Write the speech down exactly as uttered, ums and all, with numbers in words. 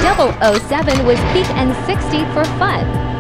double oh seven was peak N sixty for fun.